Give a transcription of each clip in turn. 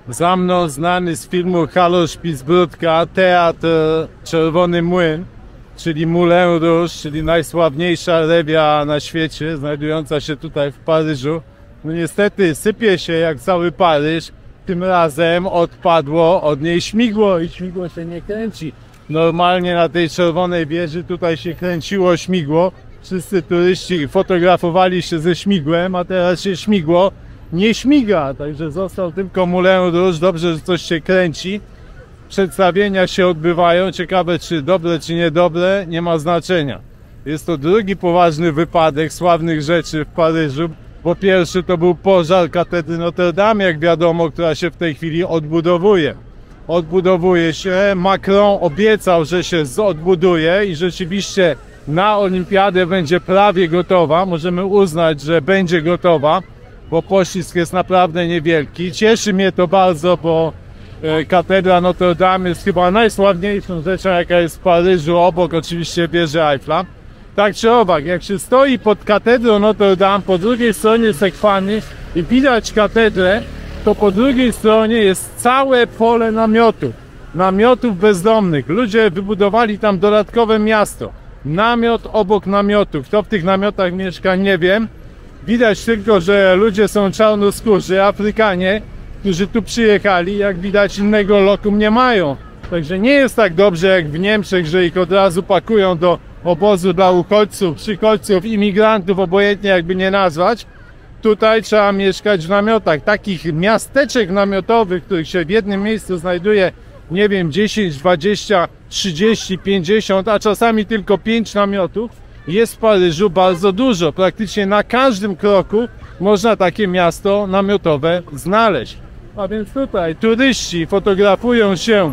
Za mną znany z filmu Halo Szpicbródka teatr Czerwony Młyn, czyli Moulin Rouge, czyli najsławniejsza rewia na świecie, znajdująca się tutaj w Paryżu. No niestety sypie się jak cały Paryż. Tym razem odpadło od niej śmigło i śmigło się nie kręci. Normalnie na tej czerwonej wieży tutaj się kręciło śmigło. Wszyscy turyści fotografowali się ze śmigłem, a teraz się śmigło nie śmiga. Także został tylko Moulin Rouge. Dobrze, że coś się kręci. Przedstawienia się odbywają. Ciekawe, czy dobre, czy niedobre, nie ma znaczenia. Jest to drugi poważny wypadek sławnych rzeczy w Paryżu. Po pierwszy to był pożar katedry Notre Dame, jak wiadomo, która się w tej chwili odbudowuje. Odbudowuje się. Macron obiecał, że się odbuduje i rzeczywiście na olimpiadę będzie prawie gotowa. Możemy uznać, że będzie gotowa, bo poślizg jest naprawdę niewielki. Cieszy mnie to bardzo, bo katedra Notre Dame jest chyba najsławniejszą rzeczą, jaka jest w Paryżu, obok oczywiście wieży Eiffla. Tak czy owak, jak się stoi pod katedrą Notre Dame, po drugiej stronie Sekwany i widać katedrę, to po drugiej stronie jest całe pole namiotów. Namiotów bezdomnych. Ludzie wybudowali tam dodatkowe miasto. Namiot obok namiotu. Kto w tych namiotach mieszka, nie wiem. Widać tylko, że ludzie są czarnoskórzy, Afrykanie, którzy tu przyjechali, jak widać innego lokum nie mają. Także nie jest tak dobrze jak w Niemczech, że ich od razu pakują do obozu dla uchodźców, przychodźców, imigrantów, obojętnie jakby nie nazwać. Tutaj trzeba mieszkać w namiotach. Takich miasteczek namiotowych, w których się w jednym miejscu znajduje, nie wiem, 10, 20, 30, 50, a czasami tylko 5 namiotów, jest w Paryżu bardzo dużo. Praktycznie na każdym kroku można takie miasto namiotowe znaleźć. A więc tutaj turyści fotografują się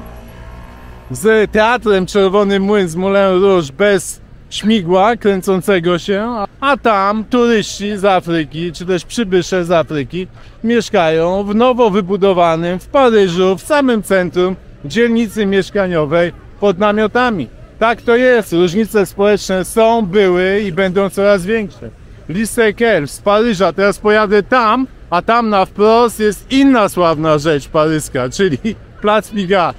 z teatrem Czerwony Młyn z Moulin Rouge bez śmigła kręcącego się, a tam turyści z Afryki, czy też przybysze z Afryki mieszkają w nowo wybudowanym w Paryżu, w samym centrum dzielnicy mieszkaniowej pod namiotami. Tak to jest, różnice społeczne są, były i będą coraz większe. Lisekel z Paryża, teraz pojadę tam, a tam na wprost jest inna sławna rzecz paryska, czyli Plac Pigalle.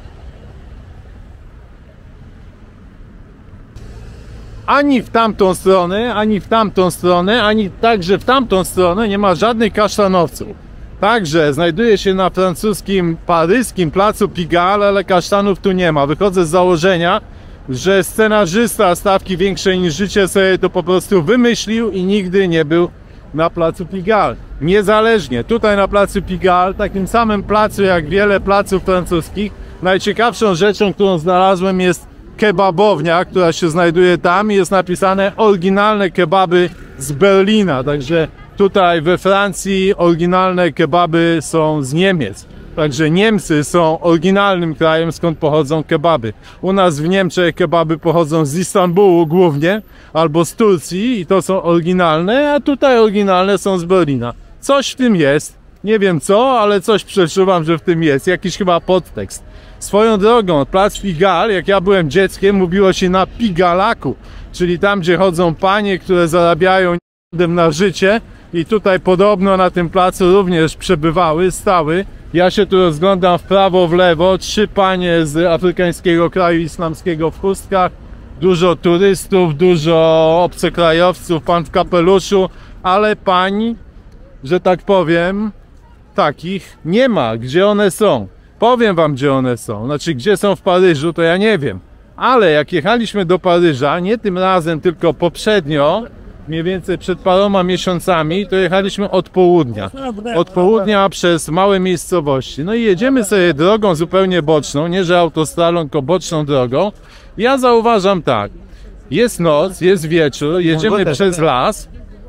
Ani w tamtą stronę, ani w tamtą stronę, ani także w tamtą stronę nie ma żadnych kasztanowców. Także znajduje się na francuskim, paryskim placu Pigalle, ale kasztanów tu nie ma. Wychodzę z założenia, że scenarzysta Stawki Większej niż Życie sobie to po prostu wymyślił i nigdy nie był na placu Pigalle. Niezależnie, tutaj na placu Pigalle, takim samym placu jak wiele placów francuskich, najciekawszą rzeczą, którą znalazłem, jest kebabownia, która się znajduje tam i jest napisane oryginalne kebaby z Berlina. Także tutaj we Francji oryginalne kebaby są z Niemiec. Także Niemcy są oryginalnym krajem, skąd pochodzą kebaby. U nas w Niemczech kebaby pochodzą z Istanbulu głównie, albo z Turcji i to są oryginalne, a tutaj oryginalne są z Berlina. Coś w tym jest, nie wiem co, ale coś przeczuwam, że w tym jest, jakiś chyba podtekst. Swoją drogą, plac Pigalle, jak ja byłem dzieckiem, mówiło się na Pigalaku, czyli tam, gdzie chodzą panie, które zarabiają na życie i tutaj podobno na tym placu również przebywały, stały. Ja się tu rozglądam w prawo, w lewo, 3 panie z afrykańskiego kraju islamskiego w chustkach, dużo turystów, dużo obcokrajowców, pan w kapeluszu, ale pań, że tak powiem, takich nie ma. Gdzie one są? Powiem wam, gdzie one są. Znaczy, gdzie są w Paryżu, to ja nie wiem. Ale jak jechaliśmy do Paryża, nie tym razem, tylko poprzednio, mniej więcej przed paroma miesiącami, to jechaliśmy od południa. Od południa przez małe miejscowości. No i jedziemy sobie drogą zupełnie boczną, nie że autostradą, tylko boczną drogą. Ja zauważam tak, jest noc, jest wieczór, jedziemy przez las,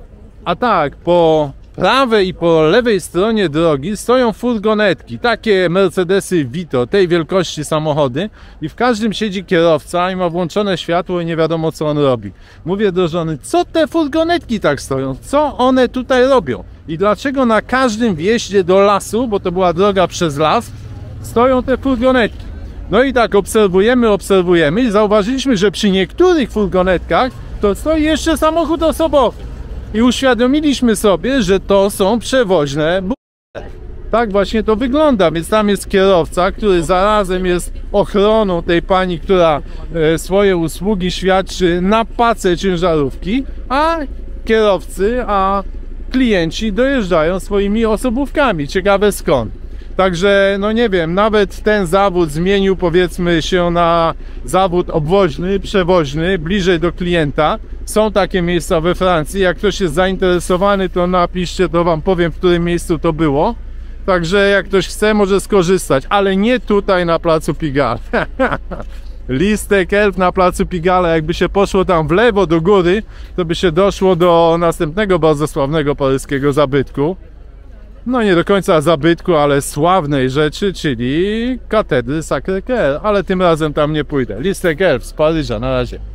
a tak, po prawej i po lewej stronie drogi stoją furgonetki, takie Mercedesy Vito, tej wielkości samochody i w każdym siedzi kierowca i ma włączone światło i nie wiadomo co on robi. Mówię do żony, co te furgonetki tak stoją, co one tutaj robią i dlaczego na każdym wjeździe do lasu, bo to była droga przez las, stoją te furgonetki. No i tak obserwujemy i zauważyliśmy, że przy niektórych furgonetkach to stoi jeszcze samochód osobowy. I uświadomiliśmy sobie, że to są przewoźne burgery. Tak właśnie to wygląda, więc tam jest kierowca, który zarazem jest ochroną tej pani, która swoje usługi świadczy na pace ciężarówki, a kierowcy, a klienci dojeżdżają swoimi osobówkami. Ciekawe skąd. Także, no nie wiem, nawet ten zawód zmienił, powiedzmy, się na zawód obwoźny, przewoźny, bliżej do klienta. Są takie miejsca we Francji. Jak ktoś jest zainteresowany, to napiszcie, to wam powiem, w którym miejscu to było. Także jak ktoś chce, może skorzystać, ale nie tutaj na placu Pigalle. Listek Elf na placu Pigalle, jakby się poszło tam w lewo do góry, to by się doszło do następnego bardzo sławnego paryskiego zabytku. No nie do końca zabytku, ale sławnej rzeczy, czyli katedry Sacré-Cœur, ale tym razem tam nie pójdę. Listek Elf z Paryża, na razie.